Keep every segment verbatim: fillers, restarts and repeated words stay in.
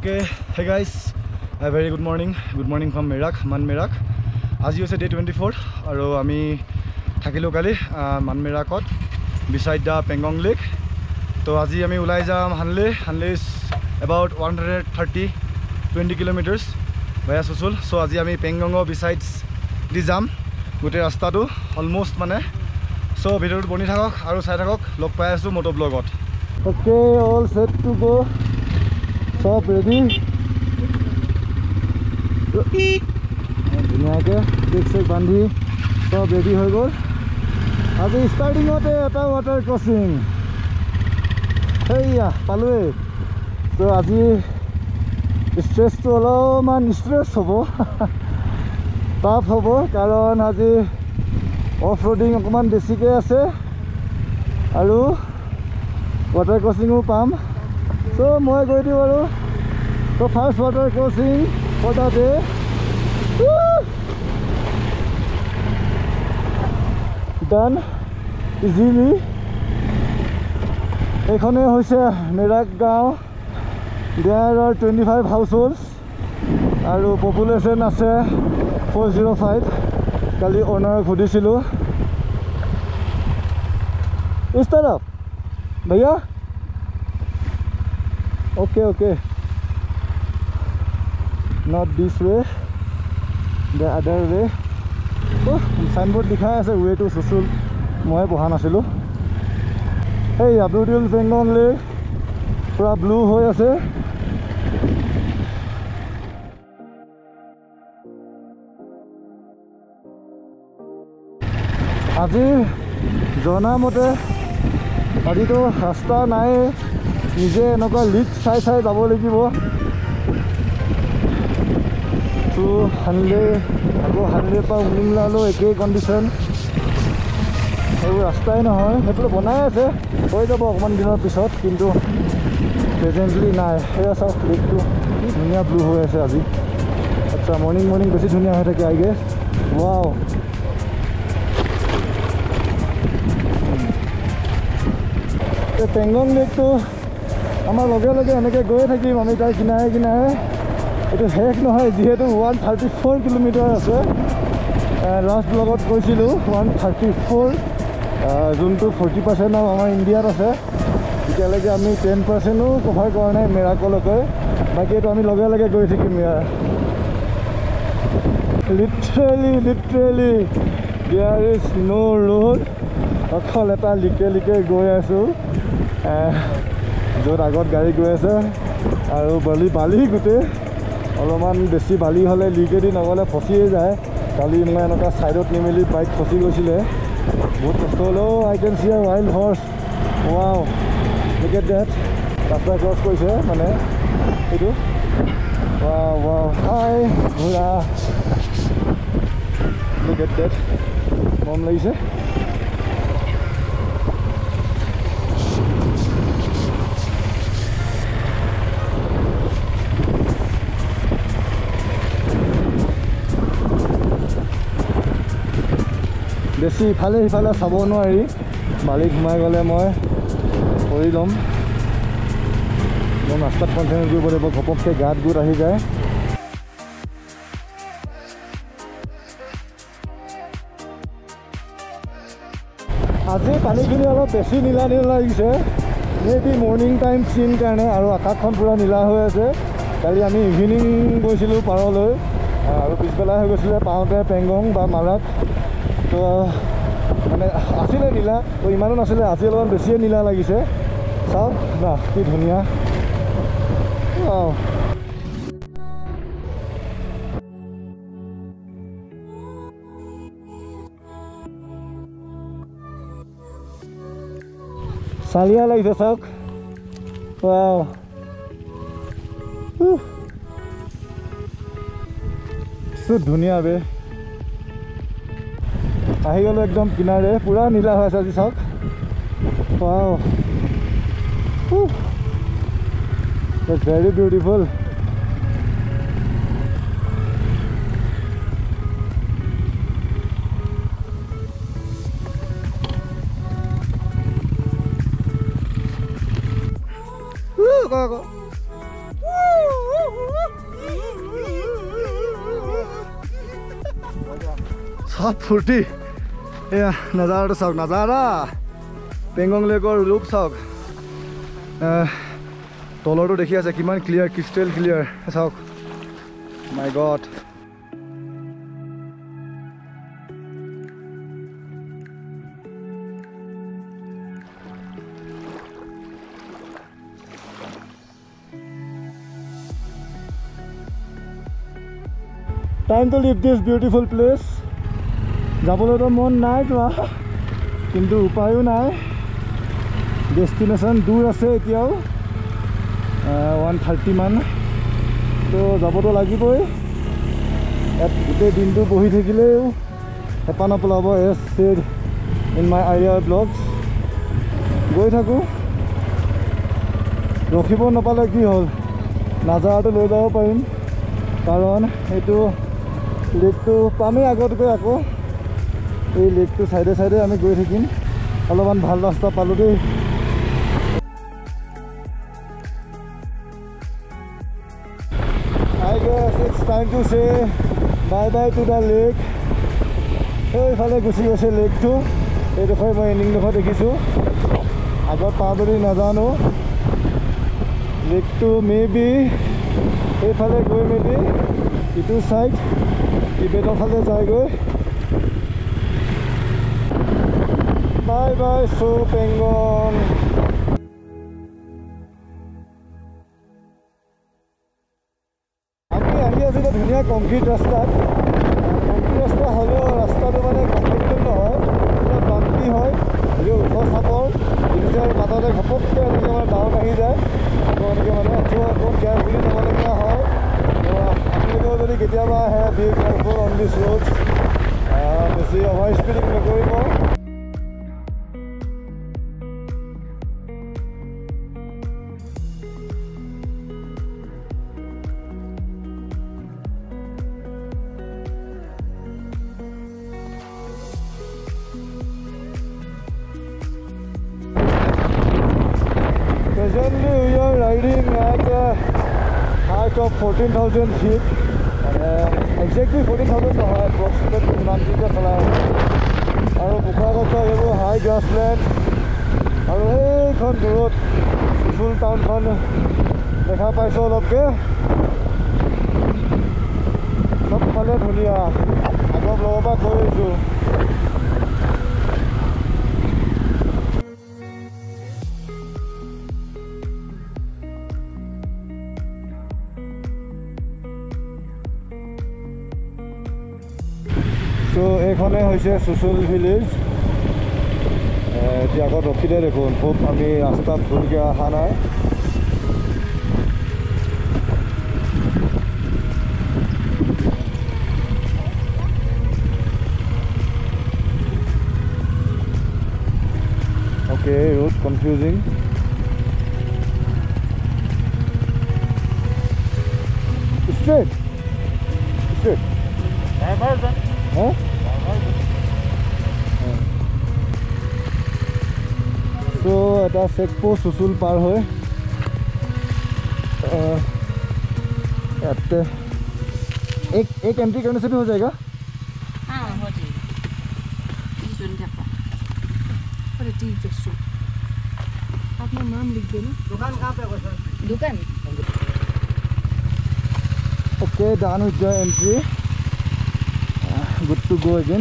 Okay, hey guys, a very good morning. Good morning from Merak, Man Merak. As you said, day twenty-four. Aro ami thakilo kali Man Merakot beside the Pangong Lake. So aji ami ulai jam Hanle. Hanle is about one hundred thirty, twenty kilometers via Susul. So aji ami Pangongo besides the jam. Gote rasta tu almost mane. So video tu boni thakok aru sai thakok log pai asu moto blogot. Okay, all set to go. So ready. ধুনীয়াকে বেগ check বান্ধি সব ready হৈ গ'ল আজি ষ্টাৰ্টিঙতে এটা water crossing হেয়া পালোৱে তো আজি ষ্ট্ৰেছটো অলপমান ষ্ট্ৰেছ হ'ব টাফ হ'ব কাৰণ আজি অফ ৰোডিং অকণমান বেছিকৈ আছে আৰু ৱাটাৰ ক্ৰছিঙো পাম চ' মই গৈ দিওঁ আৰু তো first water crossing for the day. Woo! Done easily. এখানে হইছে মেরাক গাঁও. There are twenty-five households আৰু population আছে four oh five. কালি ওনাৰ খুদিছিলো. इस तरफ भैया okay okay not this way, the other way. Oh, signboard likha ase way to Susul. Moi boha nasilu. Hey, a beautiful Pangong Lake. Pura blue hoi ase. Aji jona mote aji to rasta nai nije enoka leak sai sai jabo lagibo. তো হানলে আকৌ হানলে পা উলিমলালো একেই condition এইবোৰ ৰাস্তাই নহয় সেইফালে বনাই আছে হৈ যাব অকণমান দিনৰ পিছত কিন্তু প্ৰেজেণ্টলি নাই সেয়া চাওক লেকটো কি ধুনীয়া ব্লু হৈ আছে আজি আচ্ছা মৰ্ণিং মৰ্ণিং বেছি ধুনীয়া হৈ থাকে আই গেছ ৱাও এই পেংগং লেকটো আমাৰ লগে লগে এনেকৈ গৈয়ে থাকিম আমি তাৰ কিনাৰে কিনাৰে এটা শেষ নহয় যেহেতু one thirty-four কিলোমিটাৰ আছে লাষ্ট ব্লগত কৈছিলোঁ one thirty-four যোনটো forty percent আমাৰ ইণ্ডিয়াত আছে এতিয়ালৈকে আমি ten percent ও কভাৰ কৰা নাই মেৰাকলৈকে বাকী এইটো আমি লগে লগে গৈ থাকিম ইয়াৰ literally literally there is no road অকল এটা লিকে লিকে গৈ আছোঁ য'ত আগত গাড়ী গৈ আছে আৰু বালি বালি গোটেই অলপমান বেছি বালি হ'লে লিকেদি নগ'লে ফচিয়ে যায় কালি মই এনেকুৱা ছাইডত নিমিলি বাইক ফচি গৈছিলে বহুত কষ্ট হ'লেও I can see a wild horse wow look at that ৰাস্তা ক্ৰছ কৰিছে মানে এইটো ৱাও ৱাও হাই ঘোঁৰা লুক এট ডেট মৰম লাগিছে বেছি ইফালে সিফালে চাব নোৱাৰি বালি ঘুমাই গ'লে মই কৰি ল'ম মই ৰাস্তাত কণ্টেইনাৰ কৰিব লাগিব ঘপককৈ গাত গোট আহি যায় আজি পানীখিনি অলপ বেছি নীলা নীলা লাগিছে মেবি মৰ্ণিং টাইম চিন কাৰণে আৰু আকাশখন পূৰা নীলা হৈ আছে কালি আমি ইভিনিং গৈছিলোঁ পাৰলৈ আৰু পিছবেলা হৈ গৈছিলে পাওঁতে পেংগং বা মাৰাক তো মানে আছিলে নীলা তো ইমানো নাছিলে আজি অলপমান বেছিয়ে নীলা লাগিছে চাওক না কি ধুনীয়া চালিয়া লাগিছে চাওক ৱাও কি ধুনীয়া বে আহি গ'লো একদম কিনাৰে পুৰা নীলা হৈ আছে আজি চাওক wow it's very beautiful go, go. Woo! চব ফূৰ্তি এয়া নাজাৰাটো চাওক নাজাৰা পেংগং লেকৰ লুক চাওক তলৰটো দেখি আছে কিমান ক্লিয়াৰ ক্ৰিষ্টেল ক্লিয়াৰ চাওক my god Time to leave this beautiful place. যাবলৈতো মন নাই যোৱা কিন্তু উপায়ো নাই ডেষ্টিনেশ্যন দূৰ আছে এতিয়াও ওৱান থাৰ্টি মান তো যাবতো লাগিবই ইয়াত গোটেই দিনটো বহি থাকিলেও হেঁপাহ নপলাব as said in my idea blogs গৈ থাকোঁ ৰখিব নাপালে কি হ'ল নাজাৰাটো লৈ যাব পাৰিম কাৰণ এইটো লেকটো পামেই আগত গৈ আকৌ এই লেকটো চাইডে চাইডে আমি গৈ থাকিম অলপমান ভাল ৰাস্তা পালোঁ দেই I guess it's time to say bye bye to the lake এইফালে গুচি গৈছে লেকটো এইডোখৰ মই এণ্ডিংডোখৰ দেখিছোঁ আগত পাওঁ বুলি নাজানো লেকটো মে বি এইফালে গৈ মেলি ইটো চাইড টিবেটৰ ফালে যায়গৈ বাই বাই চো পেংগং আমি আহি আছিলোঁ ধুনীয়া কংক্ৰিট ৰাস্তাত কংক্ৰিট ৰাস্তা হ'লেও ৰাস্তাটো মানে কমফৰ্টেবল নহয় অলপ বাম্পি হয় হ'লেও ওখ চাপৰ কিন্তু মাজতে ঘপককৈ এনেকৈ মানে ডাউন আহি যায় আকৌ এনেকৈ মানে আকৌ আকৌ কেয়াৰফুলি যাবলগীয়া হয় আপোনালোকেও যদি কেতিয়াবা আহে be careful on this road বেছি অভাৰ স্পীডিং নকৰিব Presently we are riding at a height of fourteen thousand feet uh, exactly fourteen thousand নহয় approximately ইমান ফিটে চলাই আৰু বোকাগত এইবোৰ হাই গ্ৰাছলেণ্ড আৰু এইখন দূৰত চুচুল টাউনখন দেখা পাইছোঁ অলপকৈ চবফালে ধুনীয়া আগৰ লগৰ পৰা কৈ আহিছোঁ তো এইখনে হৈছে চুচুল ভিলেজ এতিয়া আগত ৰখিলে দেখোন খুব আমি ৰাস্তাত ভুলকৈ অহা নাই okay road confusing straight straight Huh? So এটা চেক পোষ্ট চুচুল পাৰ হয় याते एक एक एंट्री करने से भी हो जाएगा हाँ हो जाएगा अपना नाम लिख देना दुकान कहाँ पे है सर दुकान okay done with the entry good to go again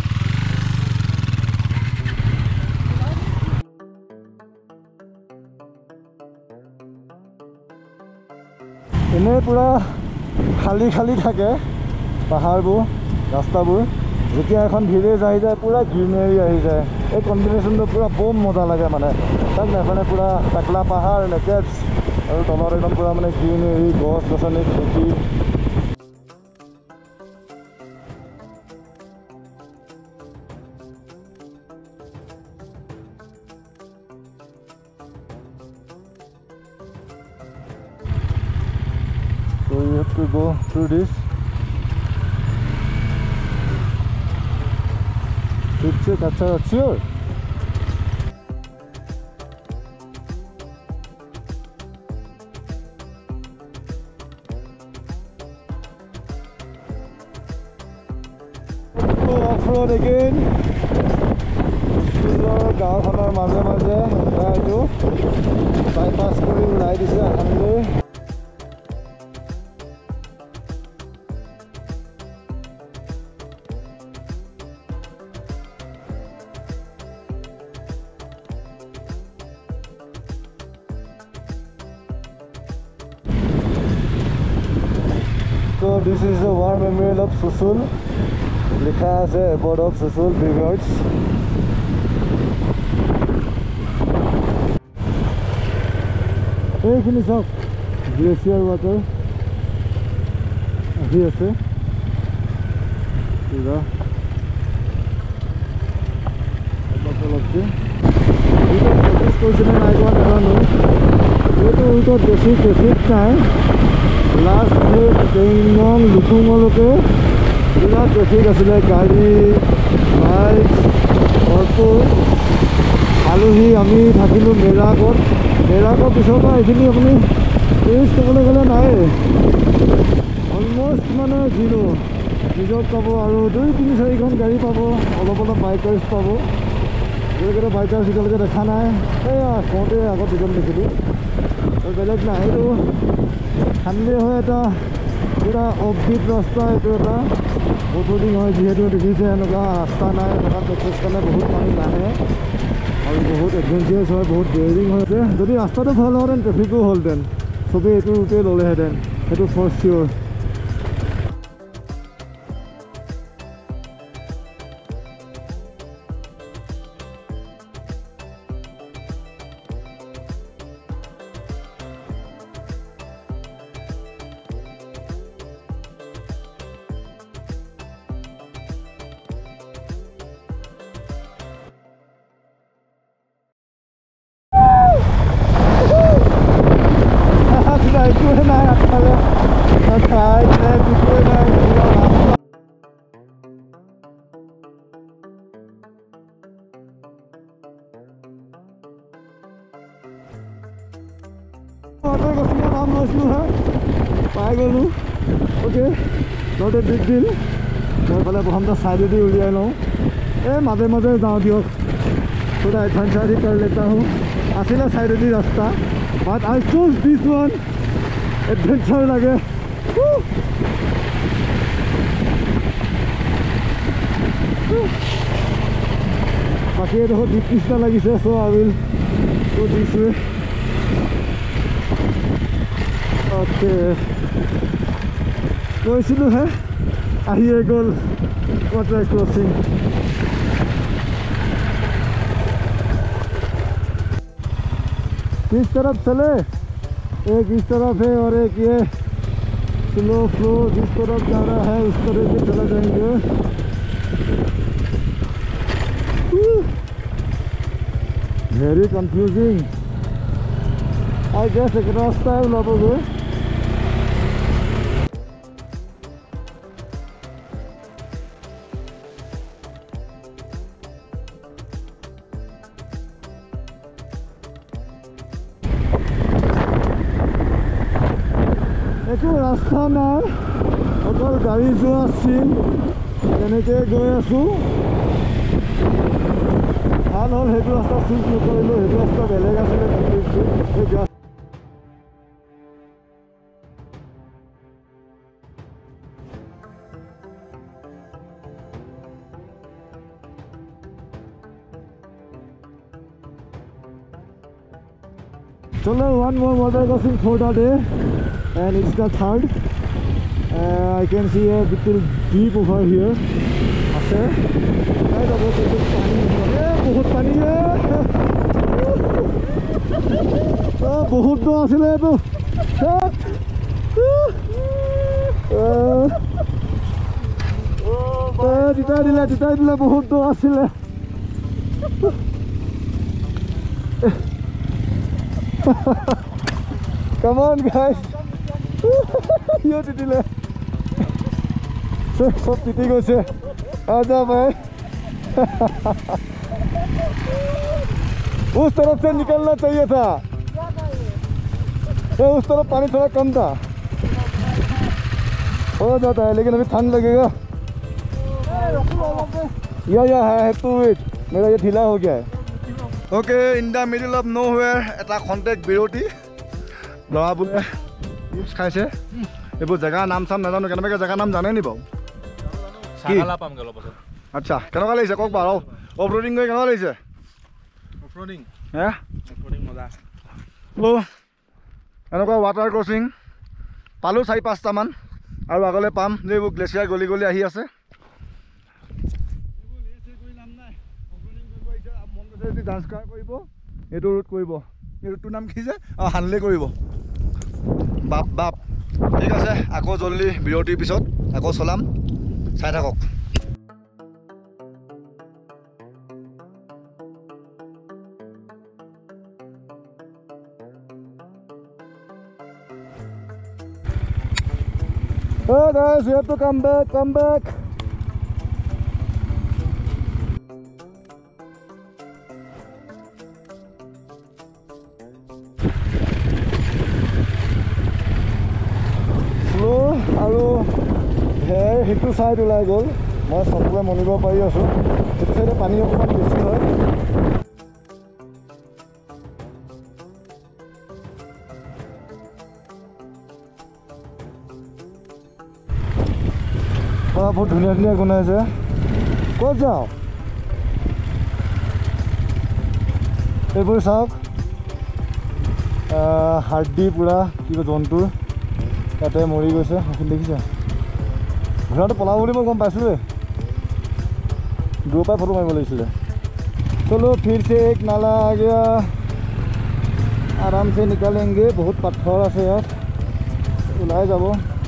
এনে পুরা খালি খালি থাকে পাহাৰবোৰ ৰাস্তাবোৰ যেতিয়া এখন ভিলেজ আহি যায় পুৰা গ্ৰীনাৰী আহি যায় এই কম্বিনেশ্যনটো পুৰা বম মজা লাগে মানে তাক মানে পুৰা টাকলা পাহাৰ নেকেটছ আৰু তলত একদম পুৰা মানে গ্ৰীনাৰী গছ গছনি খেতি So you have to go through this. It's a kacha sure. Off-road again. গাঁওখনৰ মাজে মাজে এইটো বাইপাছ কৰি ওলাই দিছে আসামলৈ। So this is the war memorial of Susul. लिखा আছে aboard of Susul Brigades. এইখিনি চাওক গ্লেচিয়াৰ ৱাটাৰ আহি আছে পুৰা অলপ অলপকৈ এইটো নটিচ কৰিছিলে নাই কোৱা নাজানো এইটো উইকত বেছি ট্ৰেফিক নাই লাষ্ট ডেট পেইঙং লুকুঙলৈকে পুৰা ট্ৰেফিক আছিলে গাড়ী বাইক অটো আলহী আমি থাকিলোঁ মেৰাকত মেৰাকৰ পিছৰ পৰা এইখিনি আপুনি টুৰিষ্ট ক'বলৈ গ'লে নাই অলমষ্ট মানে জিৰ' ৰিজৰ্ট পাব আৰু দুই তিনি চাৰিখন গাড়ী পাব অলপ অলপ বাইকাৰ্ছ পাব যিকেইটা বাইকাৰ্ছ এতিয়ালৈকে দেখা নাই এয়া কওঁতে আগত দুজন দেখিলোঁ আৰু বেলেগ নাই এইটো খান্দে হয় এটা পুৰা অফবিট ৰাস্তা এইটো এটা বটলিং হয় যিহেতু দেখিছে এনেকুৱা ৰাস্তা নাই এনেকুৱা প্ৰেক্টিছ কাৰণে বহুত মানুহ নাহে আৰু বহুত এডভেঞ্চাৰাছ হয় বহুত ডেয়াৰিং হৈছে যদি ৰাস্তাটো ভাল হ'লহেঁতেন ট্ৰেফিকো হ'লহেঁতেন চবেই এইটো ৰুটেই ল'লেহেঁতেন সেইটো ফৰ চিয়'ৰ একোৱে নাই আগফালে খাই নাই কুকুৰে নাই গছৰ নাম লৈছিলোঁ হা পাই গ'লোঁ okay not a big deal মই এইফালে প্ৰথমতে চাইডেদি উলিয়াই লওঁ এই মাজে মাজে যাওঁ দিয়ক থোড়া এডভেঞ্চাৰ কৰ লেতা হওঁ আছিলে চাইডেদি ৰাস্তা but I choose this one adventure লাগে বাকী এডোখৰ ডিপ নিচিনা লাগিছে চ' আই will go this way okay কৈছিলোঁ হে আহিয়ে গ'ল ৱাটাৰ ক্ৰচিং किस तरफ चले एक इस तरफ है और एक ये स्लो फ्लो जिस तरफ जा रहा है उस तरह से चला जाएंगे वेरी कंफ्यूजिंग आई गेस एक रास्ता है लोगों को একো ৰাস্তা নাই অকল গাড়ী যোৱা চিন তেনেকৈ গৈ আছোঁ ভাল হ'ল সেইটো ৰাস্তা চুজ নকৰিলোঁ সেইটো ৰাস্তা বেলেগ আছিলে কমপ্লিটলি চলো one more water crossing for the day and it's the third uh, I can see a little deep over here আছে এই দেখো বহুত পানী এ বহুত পানী এ ও বহুত দ আছিলে তো ও দিতা দিলে দিতা দিলে বহুত দ আছিলে Come on guys यो दिदीले सब सब दिदी গৈছে आजा भाई उस तरफ से निकलना चाहिए था तो उस तरफ पानी थोड़ा कम था हो जाता है लेकिन अभी ठंड लगेगा या या है टू वेट मेरा ये ढीला हो गया है okay in the middle of nowhere এটা কন্টেক্ট বিৰতি লৰাবোৰে চিপছ খাইছে এইবোৰ জেগা নাম চাম নাজানো কেনেবাকে জেগা নাম জানে নি বাৰু সাগালা পামগে অলপ পাছত আচ্ছা কেনেকুৱা লাগিছে কওক বাৰু অফ ৰোডিং কৰি কেনেকুৱা লাগিছে off roading hey off roading মজা ও এনেকুৱা ৱাটাৰ ক্ৰচিং পালোঁ চাৰি পাঁচটামান আৰু আগলৈ পাম যে এইবোৰ গ্লেচিয়াৰ গলি গলি আহি আছে ডান্স কৰিব এইটো ৰুট কৰিব এই ৰুটটোৰ নাম কি যে অঁ হানলে কৰিব বাপ বাপ ঠিক আছে আকৌ জল্দি বিৰতিৰ পিছত আকৌ চলাম চাই থাকক Hey guys, you have to come back, come back. Slow, আৰু হেৰ সেইটো চাইড ওলাই গ'ল মই চকুৱে মনিব পাৰি আছোঁ সেইটো চাইডে পানী অকণমান বেছি হয় বহুত ধুনীয়া ধুনীয়া গুণাইছে ক'ত যাওঁ এইবোৰ চাওক হাৰ্ডি পূৰা কিবা জন্তুৰ তাতে মৰি গৈছে সেইখিনি দেখিছে ঘোঁৰাটো পলাব বুলি মই গম পাইছিলোঁ দূৰৰ পৰাই ফটো মাৰিব লাগিছিলে চলো फिर से एक नाला आ गया आराम से निकालेंगे बहुत पत्थर আছে ইয়াত ওলাই যাব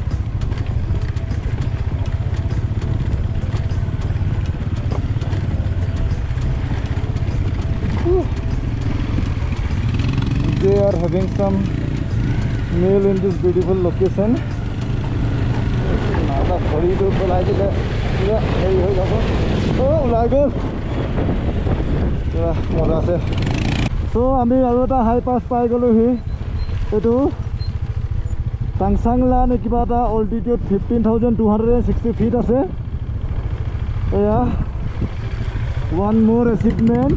They are having some meal in this beautiful location. Now the body to fly to the yeah, hey hey go. Oh, like good. Yeah, mora ase. So আমি আৰু এটা হাই পাস পাই গলো হি এটো টাংচাংলা নে কিবা এটা altitude fifteen thousand two hundred sixty feet আছে এয়া one more achievement.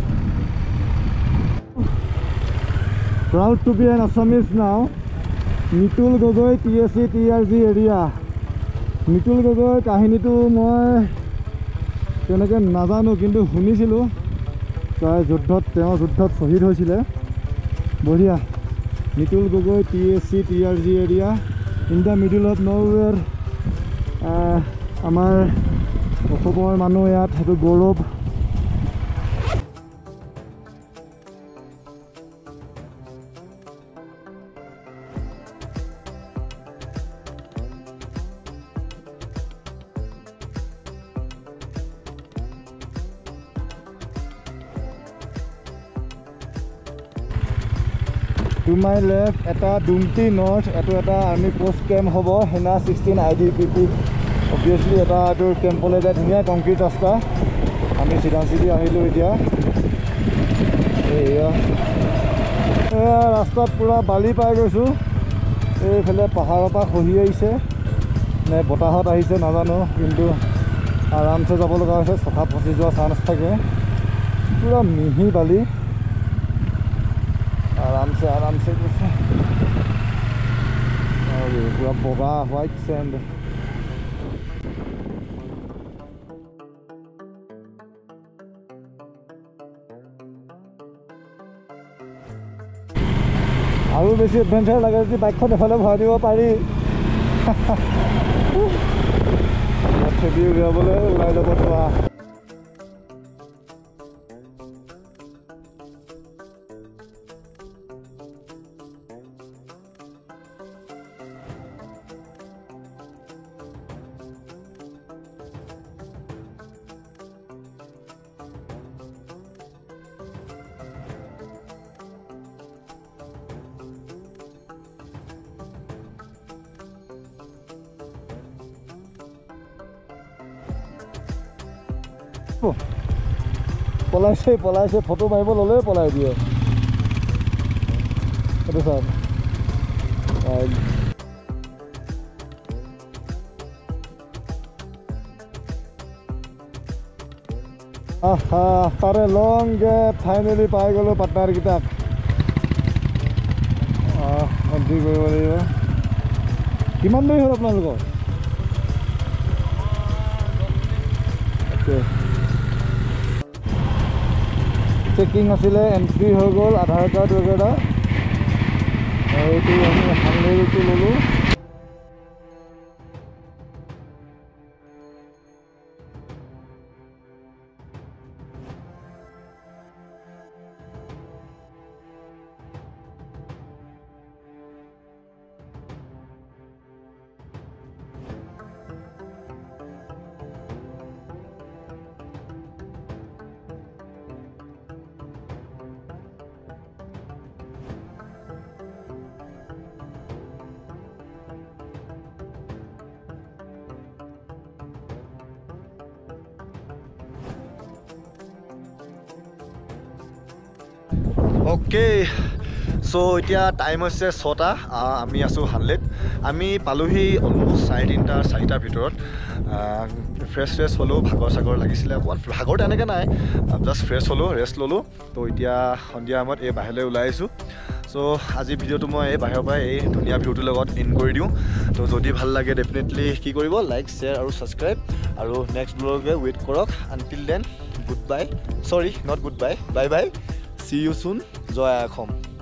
Proud to be an Assamese now. Nitul Gogoi T S C T R G area. Nitul Gogoi কাহিনীটো মই তেনেকৈ নাজানো কিন্তু শুনিছিলোঁ প্ৰায় যুদ্ধত তেওঁ যুদ্ধত শ্বহীদ হৈছিলে বঢ়িয়া Nitul Gogoi T S C T R G area in the middle of nowhere আমাৰ অসমৰ মানুহ ইয়াত সেইটো গৌৰৱ To my left, এটা Dumti North, এটো এটা আৰ্মি পোষ্ট কেম্প হ'ব হেনা sixteen I D P P obviously এটা এটো কেম্পলৈ যায় ধুনীয়া কংক্ৰিট ৰাস্তা আমি চিধান চিধি আহিলোঁ এতিয়া এয়া এয়া ৰাস্তাত পুৰা বালি পাই গৈছোঁ এইফালে পাহাৰৰ পৰা খহি আহিছে নে বতাহত আহিছে নাজানো কিন্তু আৰামছে যাব লগা হৈছে চকা ফচি যোৱা চান্স থাকে পুৰা মিহি বালি आराम से आराम से और ये पूरा बोगा व्हाइट सैंड আৰু বেছি এডভেঞ্চাৰ লাগে যদি বাইকখন এফালে ভৰাই দিব পাৰি খেদি উলিয়াবলৈ ওলাই যাব পৰা পলাইছে পলাইছে ফটো মাৰিব ল'লে পলাই দিয়ে এইটো চাওক After a long gap, finally পাই গলো পাৰ্টনাৰ কিটাক এন্ট্ৰি কৰিব লাগিব কিমান দেৰি হ'ল আপোনালোকৰ চেকিং আছিলে এন্ট্ৰি হৈ গ'ল আধাৰ কাৰ্ড वगैरह এইটো আমি হান্ড্ৰেডটো ল'লোঁ ओके सो इतना टाइम होइसे छटा आमी आसो हानलेट आमी पालोही अलमोस्ट साढ़े तीनटा चारिटार भितरत फ्रेश फ्रेश हलो भागर सागर लागिছিলে অকমান ভাগৰ তেনেকৈ নাই জাস্ট ফ্ৰেছ হলো ৰেষ্ট ললো তো এতিয়া সন্ধিয়া সময়ত এই বাহিৰলৈ ওলাই আহিছোঁ সো আজি ভিডিঅ'টো মই এই বাহিৰৰ পৰা এই ধুনীয়া ভিউটোৰ লগত ইন কৰি দিওঁ তো যদি ভাল লাগে ডেফিনেটলি কি কৰিব লাইক শ্বেয়াৰ আৰু ছাবস্ক্ৰাইব আৰু নেক্সট ব্লগে ৱেইট কৰক until then good bye sorry not good bye bye bye See you soon, Joy Akhom.